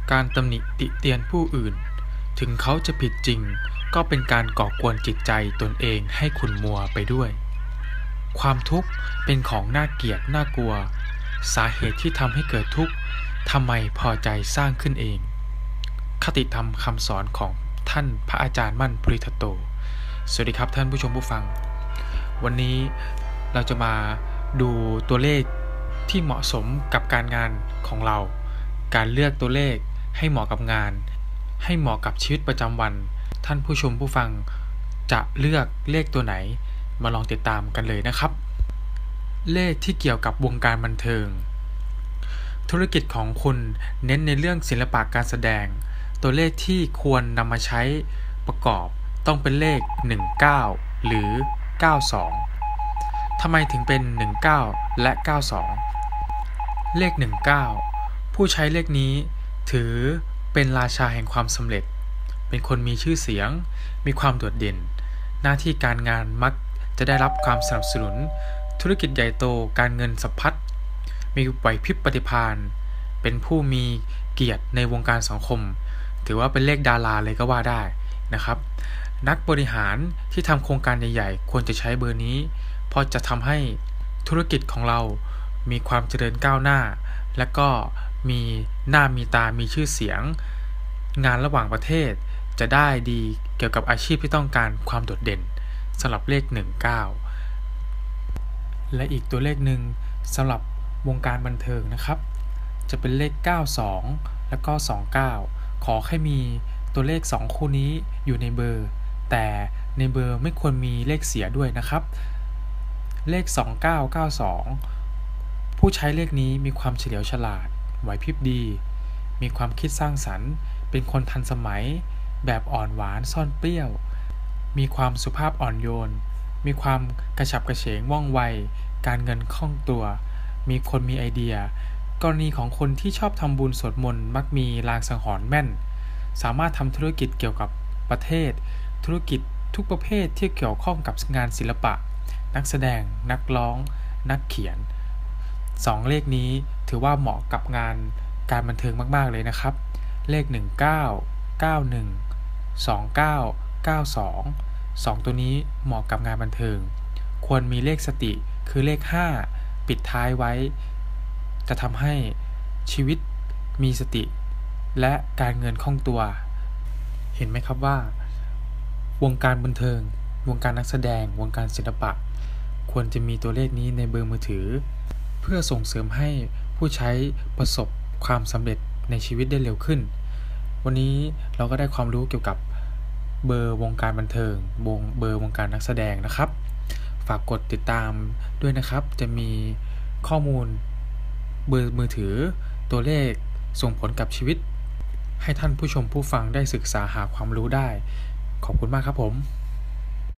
การตำหนิติเตียนผู้อื่นถึงเขาจะผิดจริงก็เป็นการก่อกวนจิตใจตนเองให้ขุ่นมัวไปด้วยความทุกข์เป็นของน่าเกลียดน่ากลัวสาเหตุที่ทำให้เกิดทุกข์ทำไมพอใจสร้างขึ้นเองคติธรรมคำสอนของท่านพระอาจารย์มั่นภูริทัตโตสวัสดีครับท่านผู้ชมผู้ฟังวันนี้เราจะมาดูตัวเลขที่เหมาะสมกับการงานของเราการเลือกตัวเลขให้เหมาะกับงานให้เหมาะกับชีวิตประจำวันท่านผู้ชมผู้ฟังจะเลือกเลขตัวไหนมาลองติดตามกันเลยนะครับเลขที่เกี่ยวกับวงการบันเทิงธุรกิจของคุณเน้นในเรื่องศิลปะการแสดงตัวเลขที่ควรนำมาใช้ประกอบต้องเป็นเลข19หรือ92ทำไมถึงเป็น19และ92เลข19ผู้ใช้เลขนี้ถือเป็นราชาแห่งความสำเร็จเป็นคนมีชื่อเสียงมีความโดดเด่นหน้าที่การงานมักจะได้รับความสนับสนุนธุรกิจใหญ่โตการเงินสะพัดมีไหวพริบปฏิภาณเป็นผู้มีเกียรติในวงการสังคมถือว่าเป็นเลขดาราเลยก็ว่าได้นะครับนักบริหารที่ทำโครงการใหญ่ๆควรจะใช้เบอร์นี้เพราะจะทำให้ธุรกิจของเรามีความเจริญก้าวหน้าและก็มีหน้ามีตามีชื่อเสียงงานระหว่างประเทศจะได้ดีเกี่ยวกับอาชีพที่ต้องการความโดดเด่นสำหรับเลข19และอีกตัวเลขหนึ่งสำหรับวงการบันเทิงนะครับจะเป็นเลข92แล้วก็29ขอให้มีตัวเลข2คู่นี้อยู่ในเบอร์แต่ในเบอร์ไม่ควรมีเลขเสียด้วยนะครับเลข2992ผู้ใช้เลขนี้มีความเฉลียวฉลาดไหวพริบดีมีความคิดสร้างสรรค์เป็นคนทันสมัยแบบอ่อนหวานซ่อนเปรี้ยวมีความสุภาพอ่อนโยนมีความกระฉับกระเฉงว่องไวการเงินคล่องตัวมีคนมีไอเดียกรณีของคนที่ชอบทำบุญสวดมนต์มักมีลางสังหรณ์แม่นสามารถทำธุรกิจเกี่ยวกับประเทศธุรกิจทุกประเภทที่เกี่ยวข้องกับงานศิลปะนักแสดงนักร้องนักเขียน2เลขนี้ถือว่าเหมาะกับงานการบันเทิงมากๆเลยนะครับเลข19 91 29 92 2ตัวนี้เหมาะกับงานบันเทิงควรมีเลขสติคือเลข5ปิดท้ายไว้จะทำให้ชีวิตมีสติและการเงินคล่องตัวเห็นไหมครับว่าวงการบันเทิงวงการนักแสดงวงการศิลปะควรจะมีตัวเลขนี้ในเบอร์มือถือเพื่อส่งเสริมให้ผู้ใช้ประสบความสำเร็จในชีวิตได้เร็วขึ้นวันนี้เราก็ได้ความรู้เกี่ยวกับเบอร์วงการบันเทิงเบอร์วงการนักแสดงนะครับฝากกดติดตามด้วยนะครับจะมีข้อมูลเบอร์มือถือตัวเลขส่งผลกับชีวิตให้ท่านผู้ชมผู้ฟังได้ศึกษาหาความรู้ได้ขอบคุณมากครับผม